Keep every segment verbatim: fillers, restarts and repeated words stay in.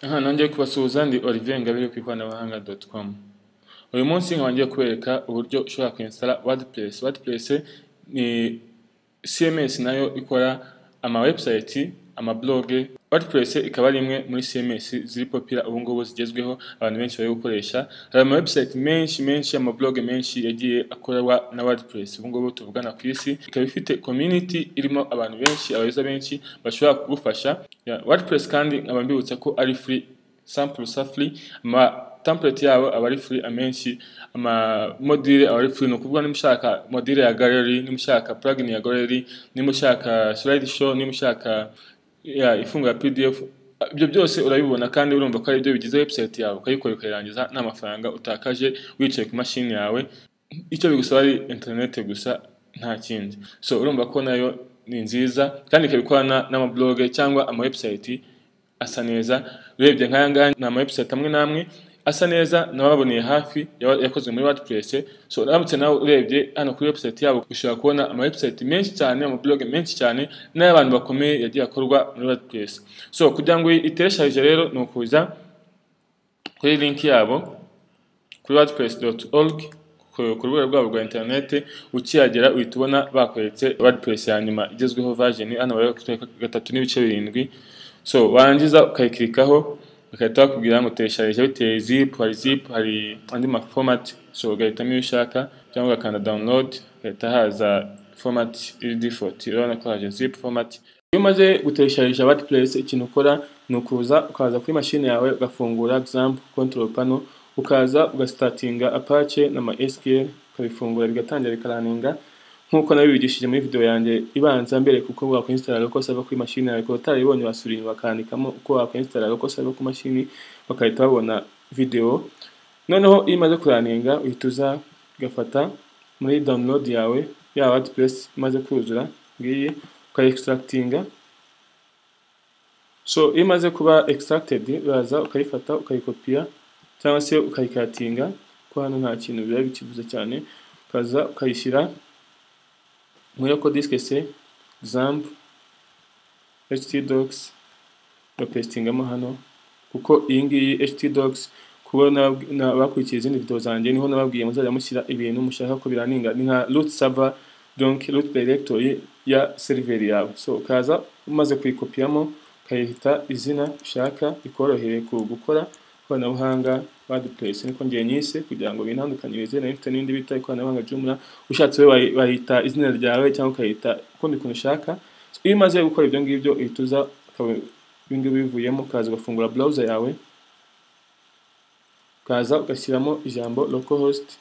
Aha nongeye kubasuhuza ndi Olivier Ngabire ku ikoranabuhanga dot com. Uyu munsi ngiye kubereka uburyo ushobora kuinstalla WordPress. WordPress ni C M S nayo ikora ama website, ama blog. WordPress ikaba ari imwe muri C M S ziri popular ubu ngubu zigezweho abantu benshi bari gukoresha. Hari ama website menshi menshi, ama blog menshi yagiye akorwa na WordPress. Ubu ngubu tuvugana ku isi ikaba ifite community irimo abantu benshi, abayobozi benshi bashobora kugufasha. Yeah, WordPress kandi nkaba mbibutsa ko ari free, sample sa free, ama template yabo aba ari free amenshi, ama module aba ari free. No kuvuga nimushaka module ya gallery, nimushaka plugin ya gallery, nimushaka slideshow, nimushaka ya ifunga P D F, ibyo byose urabibona kandi urumva ko ari byo bigize website yawe, ukayikora ukayirangiza nta mafaranga utakaje wicaye ku mashini yawe. Icyo bigusaba ari internet gusa nta kindi. So urumva ko nayo ni nziza kandi ikabikorana n'ama blog cyangwa ama website asa neza. Urebye nkaya ngaya n'ama website amwe namwe asa neza nababoneye hafi yakozwe muri WordPress. So uramutse nawe urebye hano kuri website yabo ushobora kubona ama website menshi cyane, ama blog menshi cyane n'abantu bakomeye yagiye akorwa muri WordPress. So kugira ngo itereshaje rero ni ukuza kuri link yabo kuri wordpress dot org ku rubuga rwabo rwa internet. Ukiyagera uhita ubona bakweretse WordPress ya nyuma igezweho version hano bari gatatu n'ibice birindwi. So warangiza ukayikirikaho bakahita bakubwira ngo teshaje bitewe zip, hari zip, hari andi ma format. So ugahitamo iyo ushaka cyangwa ukanda download, ugahita haza format iri default, urabona ko haje zip format. Iyo umaze guteshaje WordPress ikintu ukora ni ukuza ukaza kuri mashine yawe ugafungura example control panel, ukaza ugastartinga Apache na ma S Q L, ukabifungura bigatangira bikaraninga nkuko nabibigishije muri video yanjye ibanza mbere, kuko wakwiinstalla local server kuri mashine yawe ko utaribonye basubira bakandikamo uko wakwiinstalla local server ku mashini bakahita babona video. Noneho iyo imaze kuraninga uhituza gafata muri download yawe ya WordPress imaze kuzura ngiye ukayiextractinga. So iyo imaze kuba extracted uraza ukayifata ukayikopia cyangwa se ukayikatinga ko hano nta kintu biba bikivuze cyane, ukaza ukayishyira muri local disk C example htdocs upastingamo hano, kuko iyi ngiyi htdocs kubona bakurikiye izindi video zanjye niho nababwiye muzajya mushyira ibintu mushaka ko biraninga, ni nka root server, donc root directory ya server yawe. So ukaza umaze kuyikopiamo ukayihita izina ushaka ikoroheye ku gukora ikoranabuhanga WordPress niko ngiye nyise kugira ngo binandukanyirize na ifite n'indi bita ikoranabuhanga Joomla. Ushatse we wahita izina ryawe cyangwa ukayita uko mbikunda ushaka. Iyo umaze gukora ibyo ngibyo ihituza ibingi bivuyemo, ukaza ugafungura browser yawe, ukaza ugashyiramo ijambo localhost.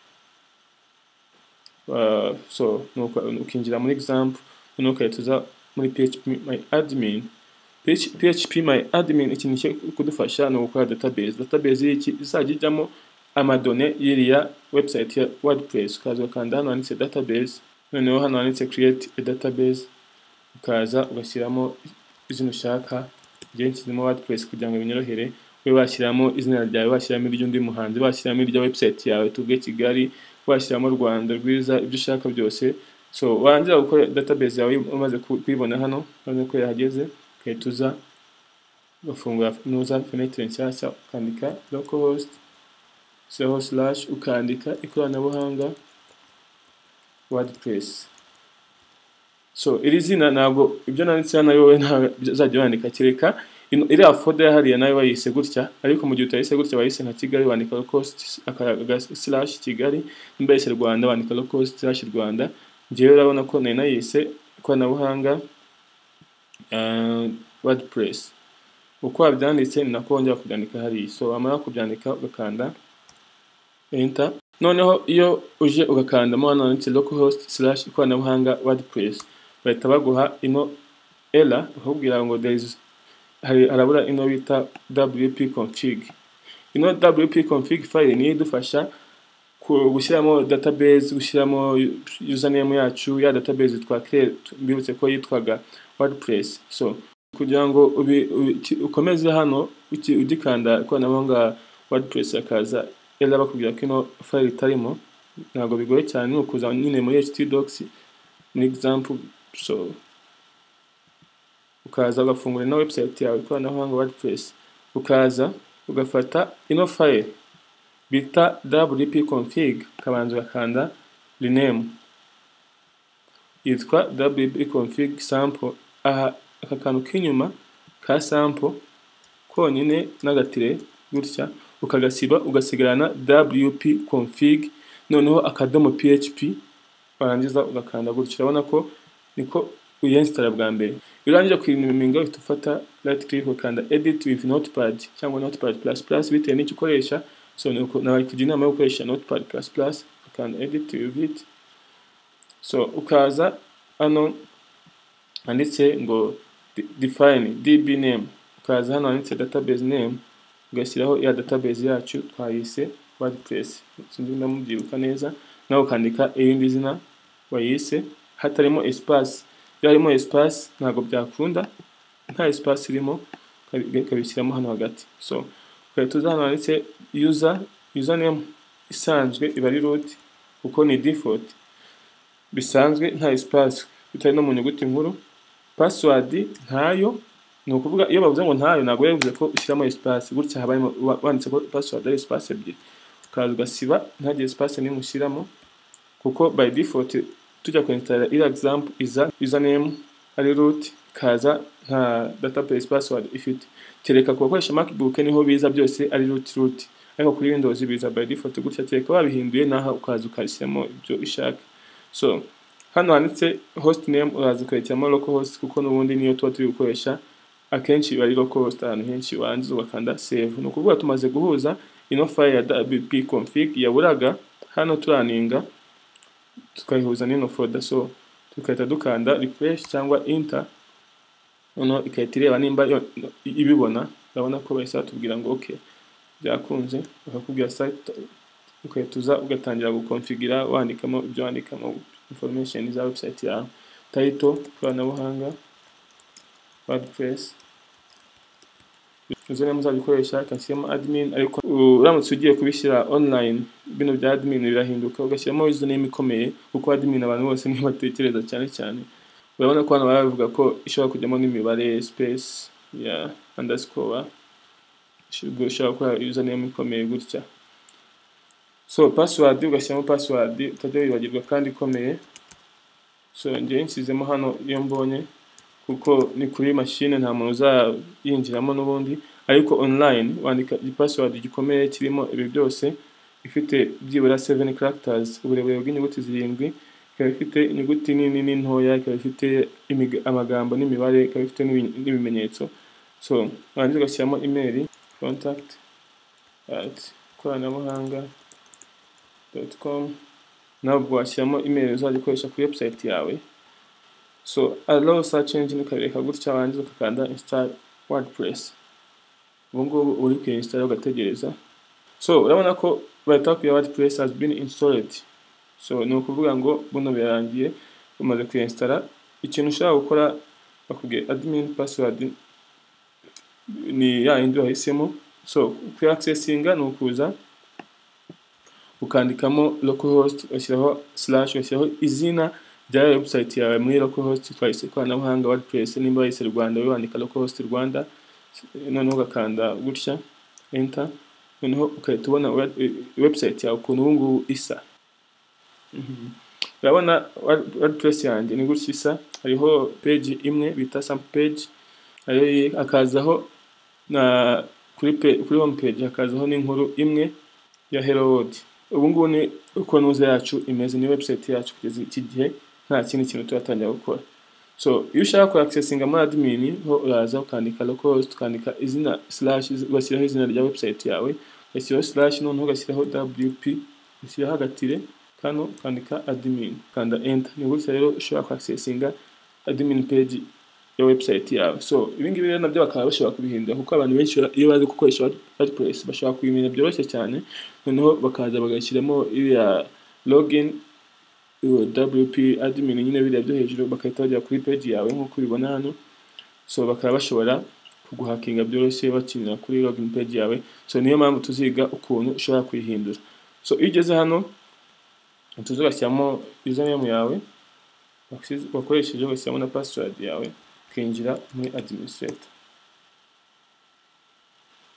Uh, so ukinjira muri example nuko ukayituza muri P H P my admin. P H P my admin ikintu cyo kudufasha no gukora database. Database y'iki izajya ijyamo amadone y'iriya website ya WordPress. Ukaza ukanda hano handitse database, noneho hano handitse create a database, ukaza ugashyiramo izina ushaka byinshizemo WordPress kugira ngo binyorohere. We washyiramo izina ryawe, washyiramo iry'undi muhanzi, washyiramo irya website yawe tuvuge Kigali, washyiramo Rwanda rwiza, ibyo ushaka byose. So warangiza gukora database yawe umaze kuyibona hano, urabona ko yahageze, ukayituza ugafungura nuza fenêtre nshyashya ukandika localhost slash ukandika ikoranabuhanga WordPress. So iri zina ntabwo ibyo nanditse hano yowe ntazajya wandika, kereka iriya folder hariya nayo wayise gutya, ariko mu gihe utayise gutya wayise nka Kigali wandika localhost slash Kigali, mbese Rwanda wandika localhost slash Rwanda. Ngiye urabona ko nari nayise ikoranabuhanga Uh, WordPress. Uko wabyanditse ni nako wongera kubyandika hariya. So amara kubyandika ugakanda enter. Noneho iyo uje ugakandamo hano handitse localhost slash ikoranabuhanga WordPress, bahita baguha ino error bakubwira ngo there is harabura ino bita wp config. Ino wp config file ni idufasha gushyiramo database, gushyiramo username yacu ya database twa create, mbibutse ko yitwaga WordPress. So kugira ngo ukomeze hano ugikanda ikoranabuhanga WordPress akaza error bakubwira ko ino file itarimo, ntabwo bigoye cyane, ukuza nyine muri htdocs muri example. So ukaza ugafungura na website yawe ikoranabuhanga WordPress, ukaza ugafata ino file bita wp config, kabanza ugakanda rename, yitwa wp config sample. Aha aka kantu k'inyuma ka sample konyine n'agatire gutya ukagasiba, ugasigarana wp config noneho akadomo php, warangiza ugakanda gutya. Urabona ko niko uyinsitara bwa mbere. Iyo urangije kuyiminga uhita ufata right click ukanda edit with notepad cyangwa notepad plus plus bitewe n'icyo ukoresha. So nabaye kugira inama yo gukoresha notepad plus plus, ukanda edit with it. So ukaza hano handitse ngo define db name, ukaza hano handitse database name, ugashyiraho ya database yacu twayise WordPress, sinzi ndamubyibuka neza, nawe ukandika irindi zina wayise hatarimo espace. Iyo harimo espace ntabwo byakunda, nta espace irimo kabishyiramo hano hagati. So ukahita uza hano handitse user username isanzwe iba ari root kuko ni default bisanzwe nta espace bitari no mu nyuguti nkuru. Password ntayo, ni ukuvuga iyo bavuze ngo ntayo ntabwo yavuze ko ushyiramo espace, gutya habayemo wanditse ko password ari espace ebyiri, ukaza ugasiba ntagire espace n'imwe ushyiramo kuko by default tujya kuinstalla iri example iza username ari root, kaza nta database password ifite. Kereka ku bakoresha MacBook niho biza byose ari root root, ariko kuri Windows biza by default gutya. Kereka babihinduye naha ukaza ukashyiramo ibyo ishaka. So hano handitse host name, uraza ukayishyiramo localhost kuko n'ubundi niyo tuba turi gukoresha akenshi bari localhost ahantu henshi. Warangiza ugakanda save. Ni ukuvuga tumaze guhuza ino file ya wp config yaburaga hano turaninga tukayihuza n'ino folder. So tukahita dukanda refresh cyangwa enter, noneho ikahita ireba nimba ibibona. Urabona ko bahise batubwira ngo okay byakunze, bakakubwira site, ukahita uza ugatangira gukonfigura wandikamo ibyo wandikamo information za website yawe, title ikoranabuhanga WordPress, uzene muzabikoresha kashyiramo admin. Ariko uramutse ugiye kubishyira online bino bya admin birahinduka, ugashyiramo username ikomeye kuko admin abantu bose niyo batekereza cyane cyane. Urabona ko hano baravuga ko ishobora kujyamo n'imibare space ya underscore, ushobora gukora username ikomeye gutya. So password ugashyiramo password utajya wibagirwa kandi ikomeye. So njye nsizemo hano iyo mbonye kuko ni kuri mashine nta muntu uzayinjiramo n'ubundi, ariko online wandika password gikomeye kirimo ibi byose, ifite byibura seven characters, uburebure bw'inyuguti zirindwi, ikaba ifite inyuguti nini n'intoya, ikaba ifite amagambo n'imibare, ikaba ifite n'ibimenyetso. So warangiza ugashyiramo email contact at koranabuhanga dot com, nabwo washyiramo email uzajya ukoresha kuri website yawe. So allow search engine ukareka gutya, warangiza ukakanda install WordPress. Ubu ngubu uri kuinstall ugategereza. So urabona ko bahita bakubwira WordPress has been installed. So ni ukuvuga ngo buno byarangiye umaze kuinstalla. Ikintu ushaka gukora bakubwiye admin password ni ya yindi wahisemo. So ku accessinga ni ukuza ukandikamo localhost, ugashyiraho slash, ugashyiraho izina rya website yawe muri localhost twayise koranabuhanga WordPress. Nimba wayise Rwanda we wandika localhost Rwanda, noneho ugakanda gutya enter, noneho ukahita ubona website yawe ukuntu ubu ngubu isa. Urabona WordPress yanjye ni gutya isa. Hariho page imwe bita sample page, ayo akazaho na kuri kuri home page hakazaho n'inkuru imwe ya hello world. Ubu ngubu ni uko nuza yacu imeze, ni website yacu kugeza iki gihe nta kindi kintu turatangira gukora. So iyo ushaka ku accessinga muri admin ho uraza ukandika localhost, ukandika izina slash, ugashyiraho izina rya website yawe, ugashyiraho slash, noneho ugashyiraho wp, ugashyiraho agatire kano, ukandika admin, kanda enter. Ni gutya rero ushobora ku accessinga admin page ya website yawe. So ibi ngibi rero nabyo bakaba bashobora kubihindura kuko abantu benshi iyo bazi gukoresha WordPress bashobora kubimenya byoroshye cyane, noneho bakaza bagashyiramo iriya login wp admin nyine biriya byo hejuru, bakahita bajya kuri page yawe nk'uko ubibona hano. So bakaba bashobora kuguhakinga byoroshye bakinira kuri login page yawe. So niyo mpamvu tuziga ukuntu ushobora kuyihindura. So iyo ugeze hano tuzugashyiramo username yawe wakoresheje, ugashyiramo na password yawe, ukinjira muri administrator.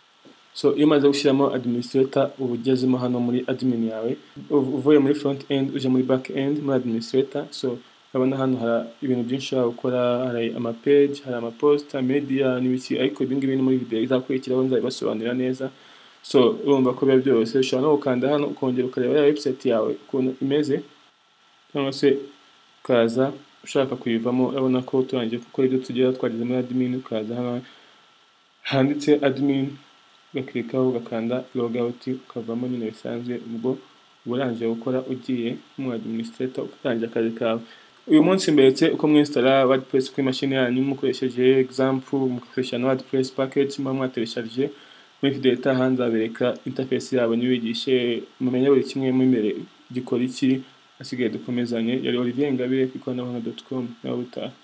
So iyo umaze gushyiramo administrator uba ugezemo hano muri admin yawe, uvuye muri front end uje muri back end muri administrator. So urabona hano hari ibintu byinshi ushobora gukora, hari ama page, hari ama post, media n'ibiki, ariko ibi ngibi muri video izakurikiraho nzabibasobanurira neza. So urumva ko biba byose, ushobora no gukanda hano ukongera ukareba ya website yawe ukuntu imeze, cyangwa se ukaza ushaka kuyivamo. Urabona ko turangiye gukora ibyo tugira twageze muri admin, ukaza hano handitse admin ugakirikaho ugakanda log out ukavamo nyine bisanzwe. Ubwo uburangije gukora ugiye mu administrator utangira akazi kawe. Uyu munsi mberetse uko mwinstalla WordPress kuri mashine yanyu mukoresheje example, mukoresha na WordPress package mwa mwatereshaje. Muri video itaha nzabereka interface yabo nibigishe mumenye buri kimwe mu imbere gikora iki. Asigaye dukomezanye. Yari Olivier Ingabire ku ikoranabuhanga dot com nawe utaha.